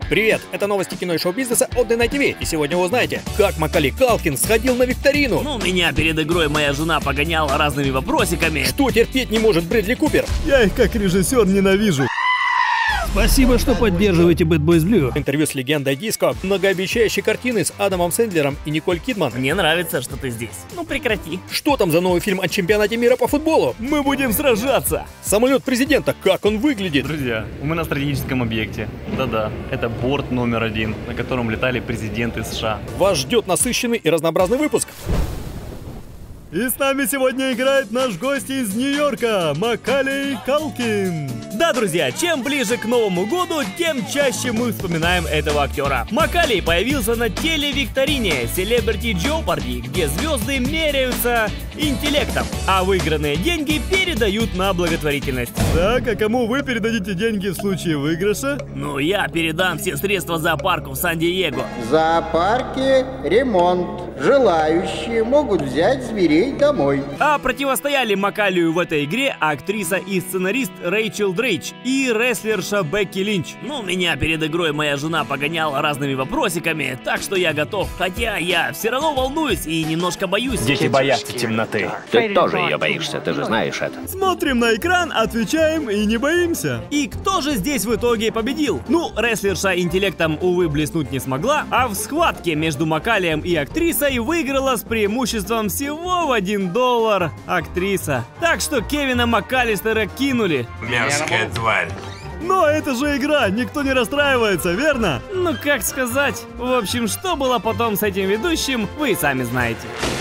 Привет, это новости кино и шоу-бизнеса от DNA TV, и сегодня вы узнаете, как Макалей Калкин сходил на викторину. Ну, меня перед игрой моя жена погоняла разными вопросиками. Что терпеть не может Брэдли Купер? Я их как режиссер ненавижу. Спасибо, что поддерживаете Bad Boys Blue. Интервью с легендой диско, многообещающие картины с Адамом Сэндлером и Николь Кидман. Мне нравится, что ты здесь. Ну, прекрати. Что там за новый фильм о чемпионате мира по футболу? Мы будем сражаться. Самолет президента, как он выглядит? Друзья, мы на стратегическом объекте. Да-да, это борт номер 1, на котором летали президенты США. Вас ждет насыщенный и разнообразный выпуск. И с нами сегодня играет наш гость из Нью-Йорка, Макалей Калкин. Да, друзья, чем ближе к Новому году, тем чаще мы вспоминаем этого актера. Макалей появился на телевикторине Celebrity Jeopardy, где звезды меряются интеллектом, а выигранные деньги передают на благотворительность. Так, а кому вы передадите деньги в случае выигрыша? Ну, я передам все средства зоопарку в Сан-Диего. В зоопарке ремонт. Желающие могут взять зверей домой. А противостояли Макалею в этой игре актриса и сценарист Рэйчел Дрейч и рестлерша Бекки Линч. Ну, меня перед игрой моя жена погоняла разными вопросиками, так что я готов. Хотя я все равно волнуюсь и немножко боюсь. Дети боятся темноты. Ты тоже ее боишься, ты же знаешь это. Смотрим на экран, отвечаем и не боимся. И кто же здесь в итоге победил? Ну, рестлерша интеллектом, увы, блеснуть не смогла, а в схватке между Макалеем и актрисой выиграла с преимуществом всего в $1 актриса. Так что Кевина Макалистера кинули. Мерзкая тварь. Но это же игра, никто не расстраивается, верно? Ну, как сказать. В общем, что было потом с этим ведущим, вы сами знаете.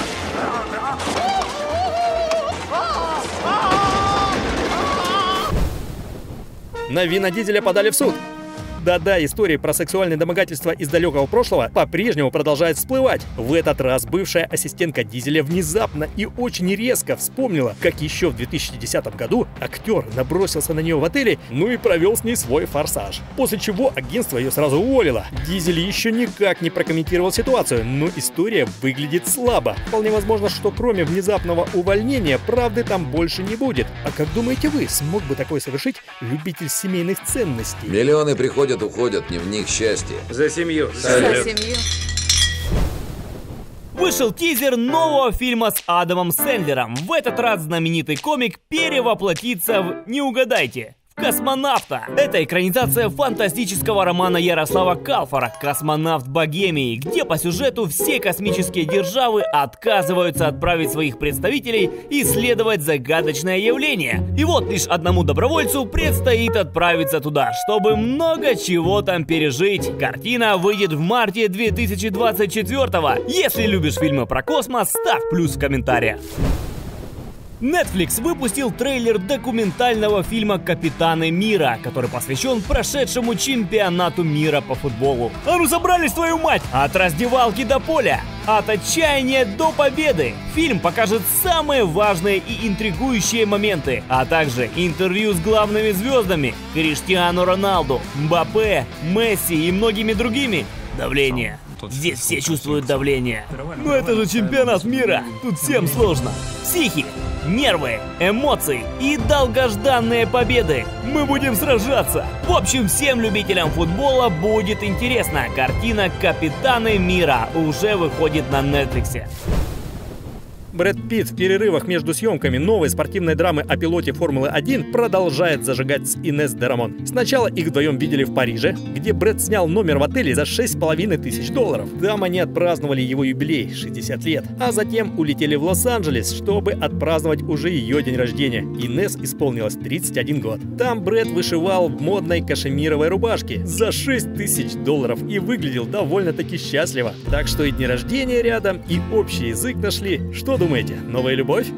На Вина Дизеля подали в суд. Да-да, истории про сексуальные домогательства из далекого прошлого по-прежнему продолжают всплывать. В этот раз бывшая ассистентка Дизеля внезапно и очень резко вспомнила, как еще в 2010 году актер набросился на нее в отеле, ну и провел с ней свой форсаж. После чего агентство ее сразу уволило. Дизель еще никак не прокомментировал ситуацию, но история выглядит слабо. Вполне возможно, что кроме внезапного увольнения, правды там больше не будет. А как думаете вы, смог бы такое совершить любитель семейных ценностей? Миллионы приходят, уходят, дневник счастья. За семью. За семью. Вышел тизер нового фильма с Адамом Сэндлером. В этот раз знаменитый комик перевоплотится в, не угадайте, космонавта. Это экранизация фантастического романа Ярослава Калфора «Космонавт Богемии», где по сюжету все космические державы отказываются отправить своих представителей исследовать загадочное явление. И вот лишь одному добровольцу предстоит отправиться туда, чтобы много чего там пережить. Картина выйдет в марте 2024-го. Если любишь фильмы про космос, ставь плюс в комментариях. Netflix выпустил трейлер документального фильма «Капитаны мира», который посвящен прошедшему чемпионату мира по футболу. А ну собрались, твою мать! От раздевалки до поля, от отчаяния до победы. Фильм покажет самые важные и интригующие моменты, а также интервью с главными звездами Криштиану Роналду, Мбаппе, Месси и многими другими. Давление. Здесь все чувствуют давление. Но это же чемпионат мира, тут всем сложно. Психи, нервы, эмоции и долгожданные победы. Мы будем сражаться. В общем, всем любителям футбола будет интересно. Картина «Капитаны мира» уже выходит на Netflix. Брэд Питт в перерывах между съемками новой спортивной драмы о пилоте Формулы-1 продолжает зажигать с Инесс де Рамон. Сначала их вдвоем видели в Париже, где Брэд снял номер в отеле за $6500. Там они отпраздновали его юбилей — 60 лет. А затем улетели в Лос-Анджелес, чтобы отпраздновать уже ее день рождения. Инесс исполнилось 31 год. Там Брэд вышивал в модной кашемировой рубашке за $6000 и выглядел довольно-таки счастливо. Так что и дни рождения рядом, и общий язык нашли. Что думаете, новая любовь?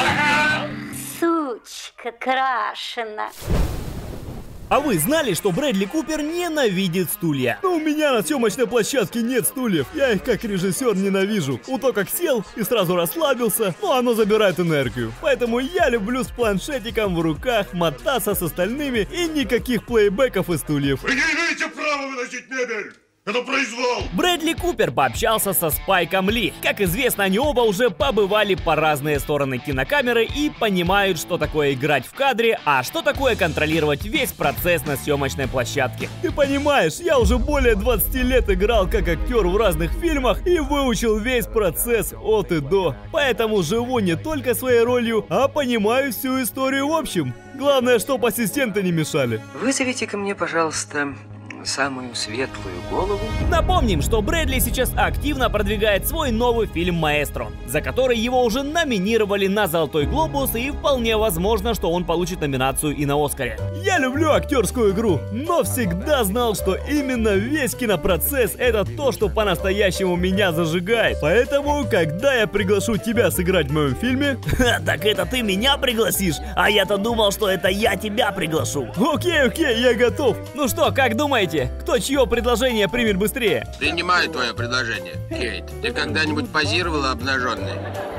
Сучка крашена. А вы знали, что Брэдли Купер ненавидит стулья? Но у меня на съемочной площадке нет стульев, я их как режиссер ненавижу. У то как сел и сразу расслабился, но оно забирает энергию. Поэтому я люблю с планшетиком в руках мотаться с остальными и никаких плейбеков и стульев. Вы не имеете права выносить мебель! Это произвол! Брэдли Купер пообщался со Спайком Ли. Как известно, они оба уже побывали по разные стороны кинокамеры и понимают, что такое играть в кадре, а что такое контролировать весь процесс на съемочной площадке. Ты понимаешь, я уже более 20 лет играл как актер в разных фильмах и выучил весь процесс от и до. Поэтому живу не только своей ролью, а понимаю всю историю в общем. Главное, чтоб ассистенты не мешали. Вызовите ко мне, пожалуйста, самую светлую голову. Напомним, что Брэдли сейчас активно продвигает свой новый фильм «Маэстро», за который его уже номинировали на Золотой глобус, и вполне возможно, что он получит номинацию и на Оскаре. Я люблю актерскую игру, но всегда знал, что именно весь кинопроцесс — это то, что по-настоящему меня зажигает. Поэтому, когда я приглашу тебя сыграть в моем фильме... Так это ты меня пригласишь? А я-то думал, что это я тебя приглашу. Окей, я готов. Ну что, как думаете? Кто чье предложение примет быстрее? Принимаю твое предложение, Кейт. Ты когда-нибудь позировала обнаженной?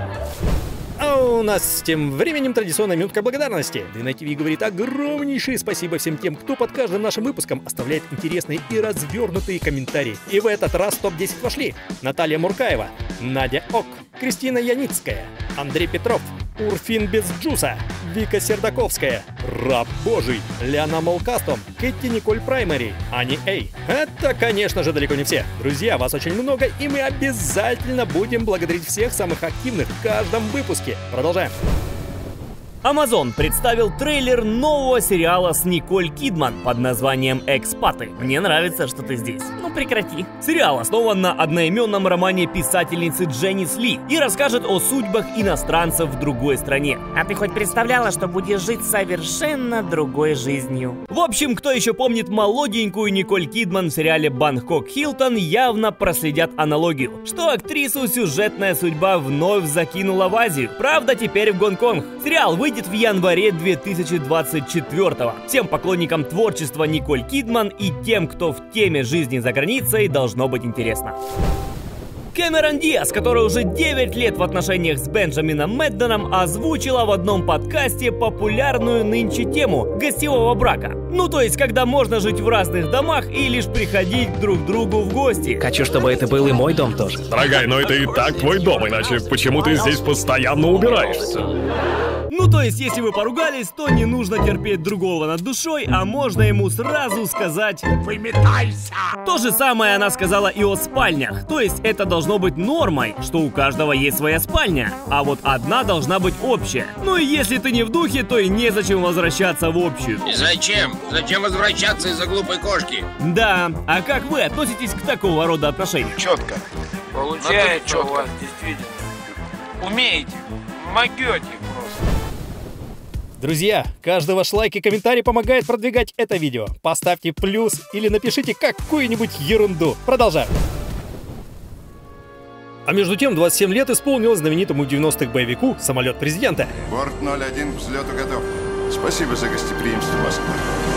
А у нас тем временем традиционная минутка благодарности. Дына ТВ говорит огромнейшее спасибо всем тем, кто под каждым нашим выпуском оставляет интересные и развернутые комментарии. И в этот раз в топ-10 вошли Наталья Муркаева, Надя Ок, Кристина Яницкая, Андрей Петров, Урфин без Джуса, Вика Сердаковская, Раб Божий, Ляна Молкастом, Кэти Николь Праймари, Ани Эй. Это, конечно же, далеко не все. Друзья, вас очень много, и мы обязательно будем благодарить всех самых активных в каждом выпуске. Продолжаем. Amazon представил трейлер нового сериала с Николь Кидман под названием «Экспаты». Мне нравится, что ты здесь. Ну прекрати. Сериал основан на одноименном романе писательницы Дженнис Ли и расскажет о судьбах иностранцев в другой стране. А ты хоть представляла, что будешь жить совершенно другой жизнью? В общем, кто еще помнит молоденькую Николь Кидман в сериале «Бангкок Хилтон», явно проследят аналогию, что актрису сюжетная судьба вновь закинула в Азию. Правда, теперь в Гонконг. Сериал выйдет в январе 2024-го. Всем поклонникам творчества Николь Кидман и тем, кто в теме жизни за границей, должно быть интересно. Кэмерон Диаз, который уже 9 лет в отношениях с Бенджамином Мэдденом, озвучила в одном подкасте популярную нынче тему гостевого брака. Ну то есть, когда можно жить в разных домах и лишь приходить друг к другу в гости. Хочу, чтобы это был и мой дом тоже. Дорогая, но это и так твой дом, иначе почему ты здесь постоянно убираешься? Ну то есть, если вы поругались, то не нужно терпеть другого над душой, а можно ему сразу сказать «Выметайся!». То же самое она сказала и о спальнях. То есть, это должно быть нормой, что у каждого есть своя спальня, а вот одна должна быть общая. Ну и если ты не в духе, то и незачем возвращаться в общую. И зачем? Зачем возвращаться из-за глупой кошки? Да, а как вы относитесь к такого рода отношениям? Четко. Получается у вас действительно. Умеете, могете просто. Друзья, каждый ваш лайк и комментарий помогает продвигать это видео. Поставьте плюс или напишите какую-нибудь ерунду. Продолжаем. А между тем, 27 лет исполнилось знаменитому 90-х боевику «Самолет президента». Борт 01 к взлету готов. Спасибо за гостеприимство, Москва.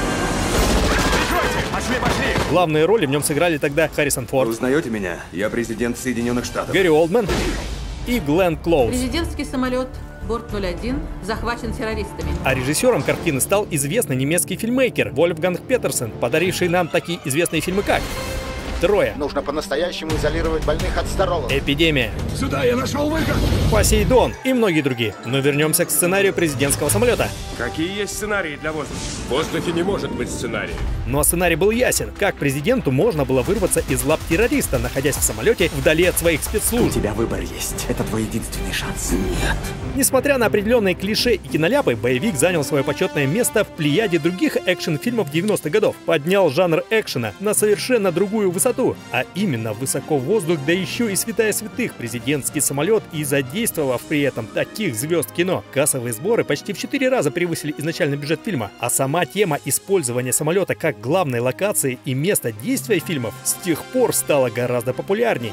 Пошли! Главные роли в нем сыграли тогда Харрисон Форд. Вы узнаете меня? Я президент Соединенных Штатов. Гэри Олдман и Гленн Клоуз. Президентский самолет Борт 01 захвачен террористами. А режиссером картины стал известный немецкий фильммейкер Вольфганг Петерсен, подаривший нам такие известные фильмы как «Троя». Нужно по-настоящему изолировать больных от старого. «Эпидемия». Сюда, я нашел выход. «Посейдон» и многие другие. Но вернемся к сценарию президентского самолета. Какие есть сценарии для воздуха? В воздухе не может быть сценария. Но сценарий был ясен. Как президенту можно было вырваться из лап террориста, находясь в самолете вдали от своих спецслужб? У тебя выбор есть. Это твой единственный шанс. Нет. Несмотря на определенные клише и киноляпы, боевик занял свое почетное место в плеяде других экшн-фильмов 90-х годов. Поднял жанр экшена на совершенно другую высоту, а именно высоко в воздух, да еще и святая святых президентский самолет, и задействовав при этом таких звезд кино. Кассовые сборы почти в 4 раза превысили изначальный бюджет фильма, а сама тема использования самолета как главной локации и места действия фильмов с тех пор стала гораздо популярней.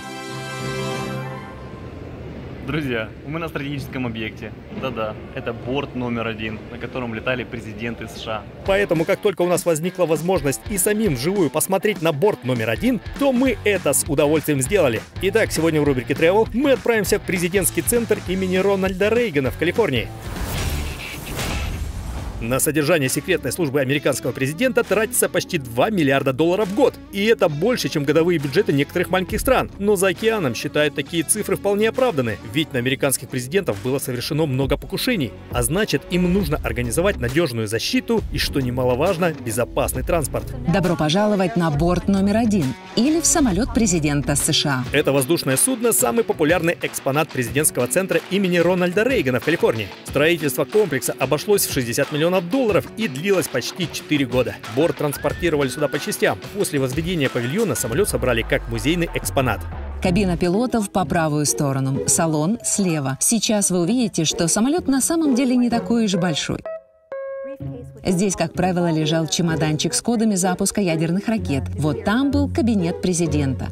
Друзья, мы на стратегическом объекте. Да-да, это борт №1, на котором летали президенты США. Поэтому, как только у нас возникла возможность и самим вживую посмотреть на борт №1, то мы это с удовольствием сделали. Итак, сегодня в рубрике Travel мы отправимся в президентский центр имени Рональда Рейгана в Калифорнии. На содержание секретной службы американского президента тратится почти $2 миллиарда в год. И это больше, чем годовые бюджеты некоторых маленьких стран. Но за океаном считают такие цифры вполне оправданы. Ведь на американских президентов было совершено много покушений. А значит, им нужно организовать надежную защиту и, что немаловажно, безопасный транспорт. Добро пожаловать на борт номер 1 или в самолет президента США. Это воздушное судно – самый популярный экспонат президентского центра имени Рональда Рейгана в Калифорнии. Строительство комплекса обошлось в $60 миллионов и длилось почти 4 года. Борт транспортировали сюда по частям. После возведения павильона самолет собрали как музейный экспонат. Кабина пилотов по правую сторону, салон слева. Сейчас вы увидите, что самолет на самом деле не такой уж большой. Здесь, как правило, лежал чемоданчик с кодами запуска ядерных ракет. Вот там был кабинет президента.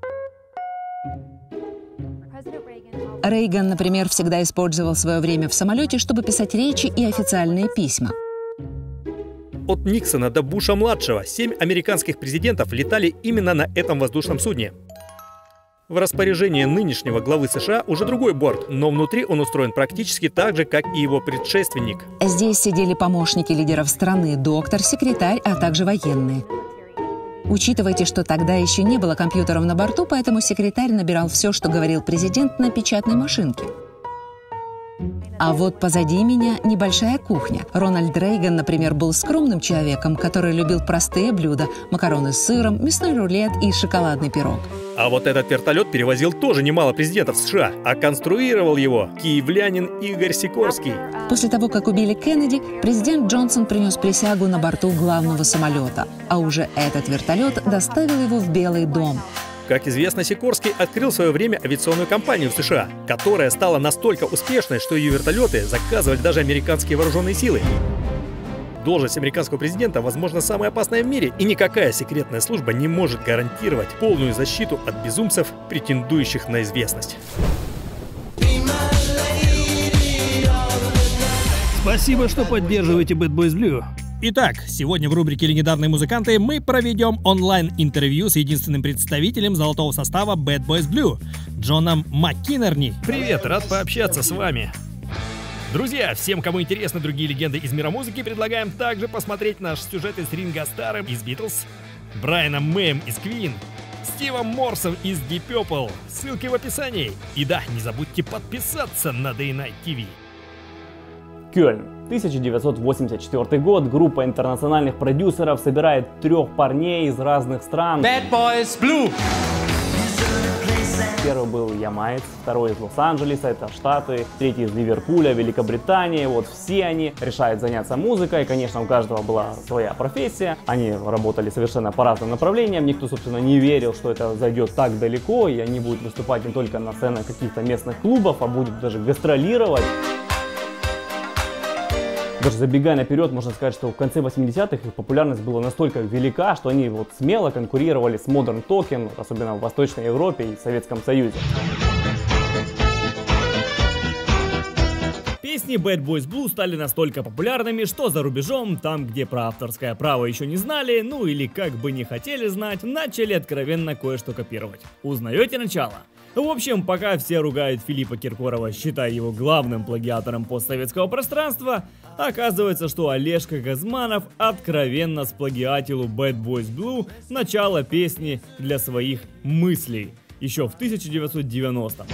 Рейган, например, всегда использовал свое время в самолете, чтобы писать речи и официальные письма. От Никсона до Буша-младшего 7 американских президентов летали именно на этом воздушном судне. В распоряжении нынешнего главы США уже другой борт, но внутри он устроен практически так же, как и его предшественник. Здесь сидели помощники лидеров страны, доктор, секретарь, а также военные. Учитывайте, что тогда еще не было компьютеров на борту, поэтому секретарь набирал все, что говорил президент, на печатной машинке. А вот позади меня небольшая кухня. Рональд Рейган, например, был скромным человеком, который любил простые блюда – макароны с сыром, мясной рулет и шоколадный пирог. А вот этот вертолет перевозил тоже немало президентов США, а конструировал его киевлянин Игорь Сикорский. После того, как убили Кеннеди, президент Джонсон принес присягу на борту главного самолета, а уже этот вертолет доставил его в Белый дом. Как известно, Сикорский открыл в свое время авиационную компанию в США, которая стала настолько успешной, что ее вертолеты заказывали даже американские вооруженные силы. Должность американского президента, возможно, самая опасная в мире, и никакая секретная служба не может гарантировать полную защиту от безумцев, претендующих на известность. Спасибо, что поддерживаете Bad Boys Blue. Итак, сегодня в рубрике «Легендарные музыканты» мы проведем онлайн-интервью с единственным представителем золотого состава Bad Boys Blue, Джоном МакКиннерни. Привет, рад пообщаться с вами. Друзья, всем, кому интересны другие легенды из мира музыки, предлагаем также посмотреть наши сюжеты с Ринго Старром из Beatles, Брайаном Мэем из Queen, Стивом Морсом из Deep Purple. Ссылки в описании. И да, не забудьте подписаться на Day Night TV. Кёльн. 1984 год. Группа интернациональных продюсеров собирает 3 парней из разных стран. Bad Boys Blue. Первый был ямайец, второй из Лос-Анджелеса, это Штаты, третий из Ливерпуля, Великобритания. Вот все они решают заняться музыкой. Конечно, у каждого была своя профессия. Они работали совершенно по разным направлениям. Никто, собственно, не верил, что это зайдет так далеко, и они будут выступать не только на сценах каких-то местных клубов, а будут даже гастролировать. Даже забегая наперед, можно сказать, что в конце 80-х их популярность была настолько велика, что они вот смело конкурировали с Modern Talking, особенно в Восточной Европе и Советском Союзе. Песни Bad Boys Blue стали настолько популярными, что за рубежом, там где про авторское право еще не знали, ну или как бы не хотели знать, начали откровенно кое-что копировать. Узнаете начало? В общем, пока все ругают Филиппа Киркорова, считая его главным плагиатором постсоветского пространства, оказывается, что Олежка Газманов откровенно сплагиатил у Bad Boys Blue начало песни для своих мыслей еще в 1990-м.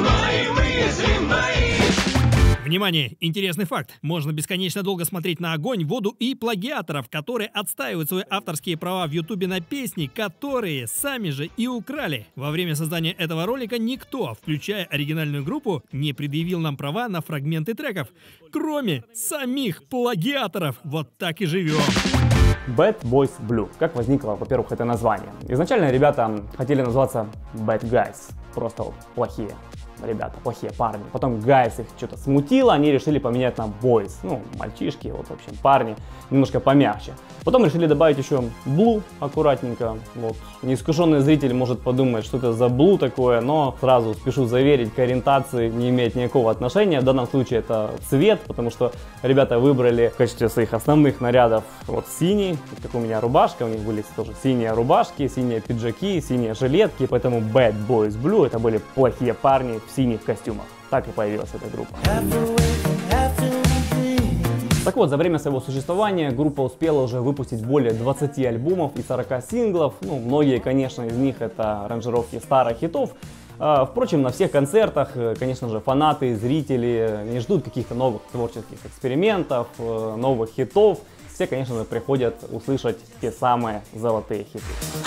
Внимание! Интересный факт. Можно бесконечно долго смотреть на огонь, воду и плагиаторов, которые отстаивают свои авторские права в Ютубе на песни, которые сами же и украли. Во время создания этого ролика никто, включая оригинальную группу, не предъявил нам права на фрагменты треков, кроме самих плагиаторов. Вот так и живем. Bad Boys Blue. Как возникло, во-первых, это название? Изначально ребята хотели назваться Bad Guys. Просто плохие ребята, плохие парни. Потом Guys их что-то смутило, они решили поменять на Boys. Ну, мальчишки, вот, в общем, парни, немножко помягче. Потом решили добавить еще Blue аккуратненько. Вот. Неискушенный зритель может подумать, что это за Blue такое, но сразу спешу заверить, к ориентации не имеет никакого отношения. В данном случае это цвет, потому что ребята выбрали в качестве своих основных нарядов вот синий, как у меня рубашка, у них были тоже синие рубашки, синие пиджаки, синие жилетки, поэтому Bad Boys Blue это были плохие парни в синих костюмах. Так и появилась эта группа. Так вот, за время своего существования группа успела уже выпустить более 20 альбомов и 40 синглов. Ну, многие, конечно, из них это аранжировки старых хитов. Впрочем, на всех концертах, конечно же, фанаты, зрители не ждут каких-то новых творческих экспериментов, новых хитов. Все, конечно же, приходят услышать те самые золотые хиты.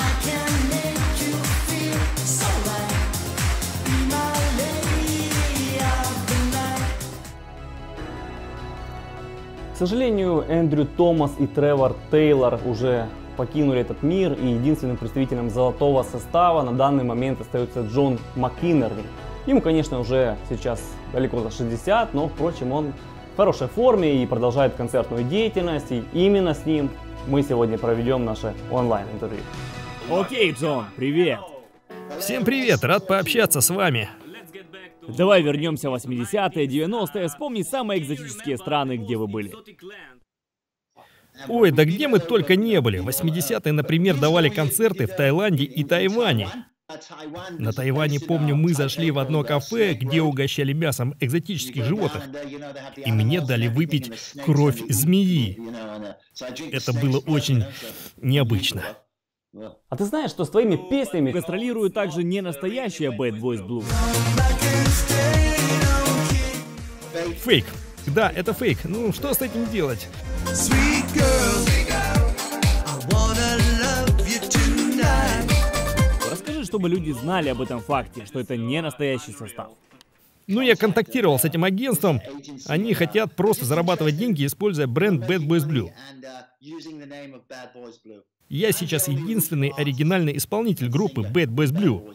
К сожалению, Эндрю Томас и Тревор Тейлор уже покинули этот мир, и единственным представителем золотого состава на данный момент остается Джон МакИннерли. Ему, конечно, уже сейчас далеко за 60, но, впрочем, он в хорошей форме и продолжает концертную деятельность, и именно с ним мы сегодня проведем наше онлайн-интервью. Окей, Джон, привет! Всем привет, рад пообщаться с вами. Давай вернемся в 80-е, 90-е, вспомни самые экзотические страны, где вы были. Ой, да где мы только не были. 80-е, например, давали концерты в Таиланде и Тайване. На Тайване, помню, мы зашли в одно кафе, где угощали мясом экзотических животных. И мне дали выпить кровь змеи. Это было очень необычно. А ты знаешь, что с твоими песнями гастролируют также не настоящие Bad Boys Blue? Фейк. Да, это фейк. Ну, что с этим делать? Расскажи, чтобы люди знали об этом факте, что это не настоящий состав. Ну, я контактировал с этим агентством. Они хотят просто зарабатывать деньги, используя бренд Bad Boys Blue. Я сейчас единственный оригинальный исполнитель группы Bad Boys Blue.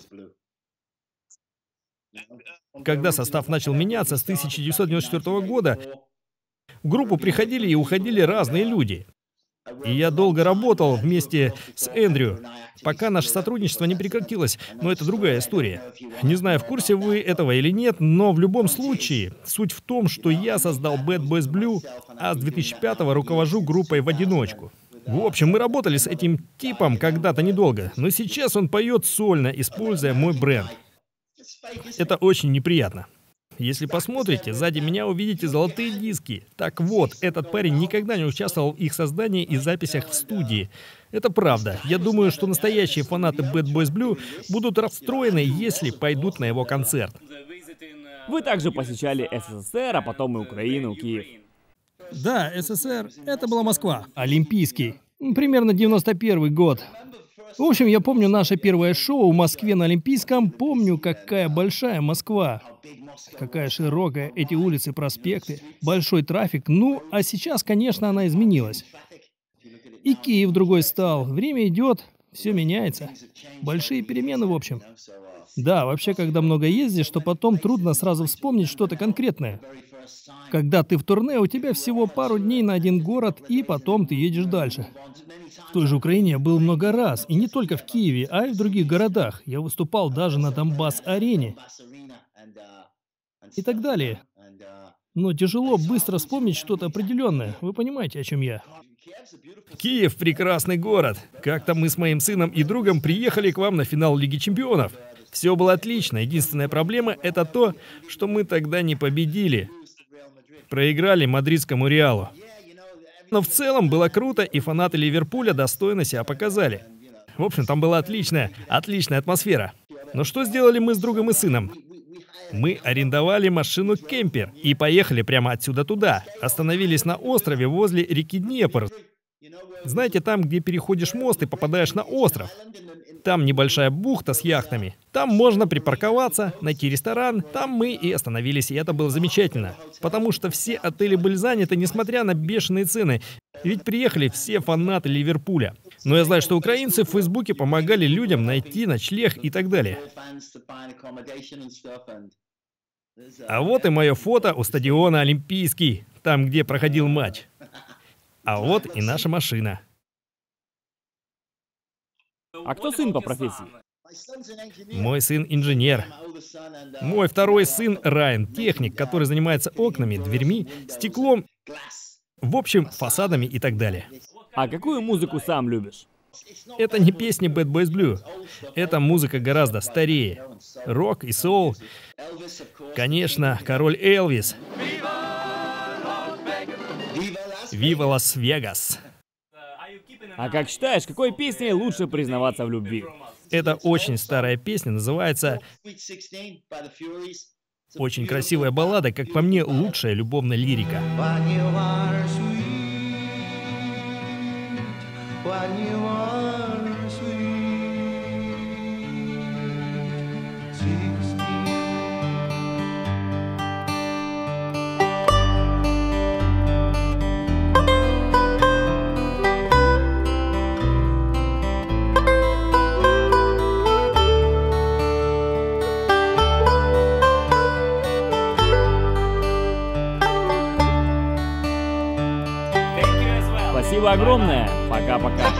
Когда состав начал меняться с 1994 года, в группу приходили и уходили разные люди. И я долго работал вместе с Эндрю, пока наше сотрудничество не прекратилось, но это другая история. Не знаю, в курсе вы этого или нет, но в любом случае, суть в том, что я создал Bad Boys Blue, а с 2005-го руковожу группой в одиночку. В общем, мы работали с этим типом когда-то недолго, но сейчас он поет сольно, используя мой бренд. Это очень неприятно. Если посмотрите, сзади меня увидите золотые диски. Так вот, этот парень никогда не участвовал в их создании и записях в студии. Это правда. Я думаю, что настоящие фанаты Bad Boys Blue будут расстроены, если пойдут на его концерт. Вы также посещали СССР, а потом и Украину, Киев. Да, СССР, это была Москва. Олимпийский. Примерно 91 год. В общем, я помню наше первое шоу в Москве на Олимпийском. Помню, какая большая Москва. Какая широкая, эти улицы, проспекты. Большой трафик. Ну, а сейчас, конечно, она изменилась. И Киев другой стал. Время идет, все меняется. Большие перемены, в общем. Да, вообще, когда много ездишь, то потом трудно сразу вспомнить что-то конкретное. Когда ты в турне, у тебя всего пару дней на один город, и потом ты едешь дальше. В той же Украине я был много раз, и не только в Киеве, а и в других городах. Я выступал даже на Донбасс-арене. И так далее. Но тяжело быстро вспомнить что-то определенное. Вы понимаете, о чем я? Киев — прекрасный город. Как-то мы с моим сыном и другом приехали к вам на финал Лиги Чемпионов. Все было отлично. Единственная проблема — это то, что мы тогда не победили. Проиграли мадридскому Реалу. Но в целом было круто, и фанаты Ливерпуля достойно себя показали. В общем, там была отличная атмосфера. Но что сделали мы с другом и сыном? Мы арендовали машину-кемпер и поехали прямо отсюда туда. Остановились на острове возле реки Днепр. Знаете, там, где переходишь мост и попадаешь на остров. Там небольшая бухта с яхтами. Там можно припарковаться, найти ресторан. Там мы и остановились, и это было замечательно. Потому что все отели были заняты, несмотря на бешеные цены. Ведь приехали все фанаты Ливерпуля. Но я знаю, что украинцы в Фейсбуке помогали людям найти ночлег и так далее. А вот и мое фото у стадиона Олимпийский, там, где проходил матч. А вот и наша машина. А кто сын по профессии? Мой сын инженер. Мой второй сын Райан, техник, который занимается окнами, дверьми, стеклом, в общем, фасадами и так далее. А какую музыку сам любишь? Это не песни Bad Boys Blue. Это музыка гораздо старее. Рок и соул. Конечно, король Элвис. Вива Лас-Вегас. А как считаешь, какой песней лучше признаваться в любви? Это очень старая песня, называется «Очень красивая баллада», как по мне, лучшая любовная лирика. Спасибо огромное. Пока-пока.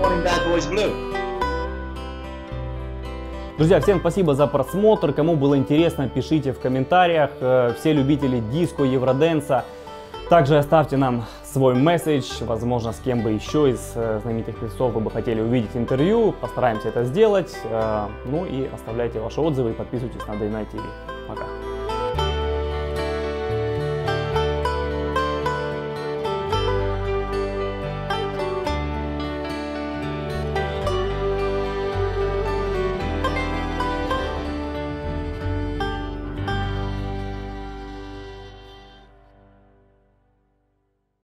Друзья, всем спасибо за просмотр. Кому было интересно, пишите в комментариях. Все любители диско, евроденса. Также оставьте нам свой месседж. Возможно, с кем бы еще из знаменитых певцов вы бы хотели увидеть интервью. Постараемся это сделать. Ну и оставляйте ваши отзывы и подписывайтесь на Day Night TV. Пока.